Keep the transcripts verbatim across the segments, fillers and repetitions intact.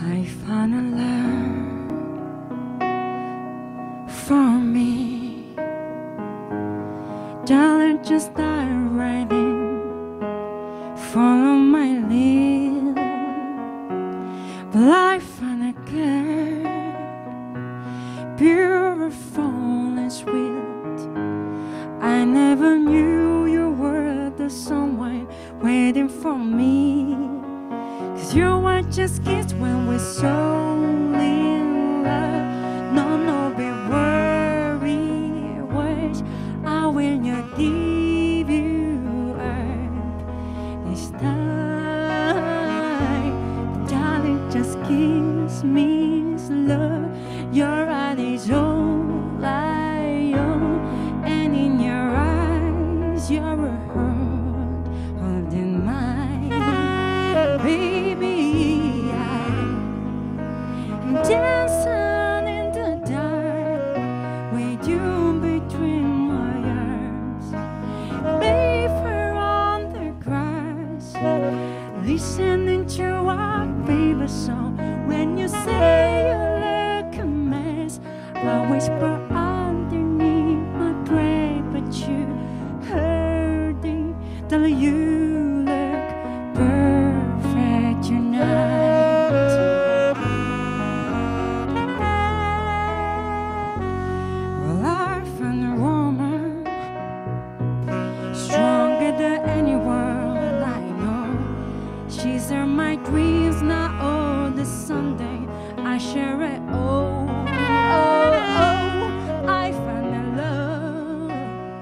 I found a love for me. Darling, just dive right in, follow my lead. But I found a girl, beautiful and sweet. I never knew you were the someone waiting for me. 'Cause you were just kids when we're so in love. No, no, be worried, wait, I will not give you up this time. Darling, just kiss me slow. Your eyes all I own, and in your eyes, you're a heart holding mine. Baby, I'm dancing in the dark with you between my arms. Baby, on the grass, listening to our favorite song. When you say you look a mess, I whisper underneath my breath, but you heard it, telling you look perfect tonight. Well, I found a woman stronger than anyone I know. She's in my dreams now. Oh, this Sunday I share it. Oh, oh, oh, I found a love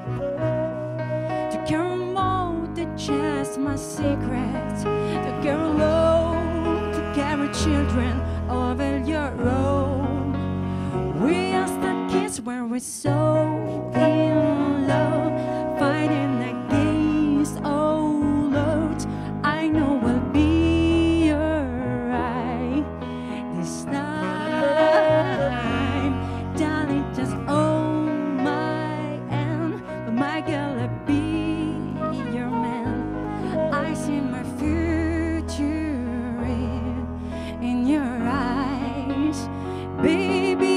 to carry more than just my secrets, to carry love, to carry children over your own. We are the kids where we're so in love, fighting against all odds. I know we'll be alright this time. Darling, just hold my hand, but my girl, I'll be your man. I see my future in, in your eyes, baby.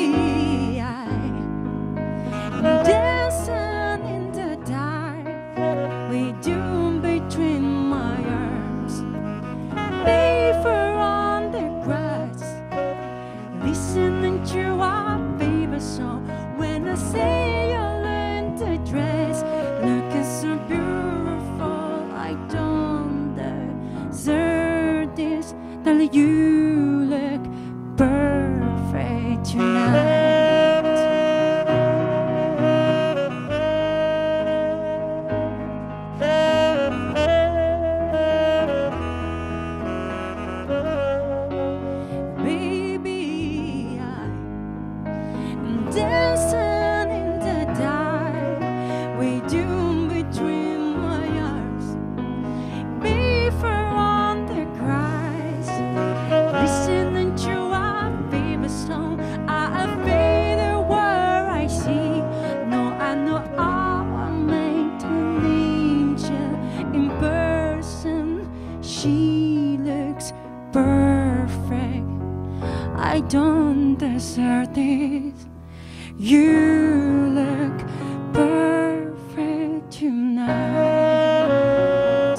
I'm dancing in the dark with you between my arms. Baby, on the grass, listening to our favorite song. When I say you learn to dress, looking so beautiful, I don't deserve this. Darling, you look perfect tonight. Dancing in the dark with you between my arms. Beaver on the grass, listening to our favorite song. I feel the world I see. No, I know I'm made to need you in person. She looks perfect. I don't deserve this. You look perfect tonight.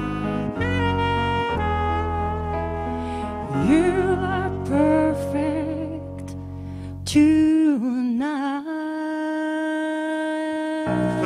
You look perfect tonight.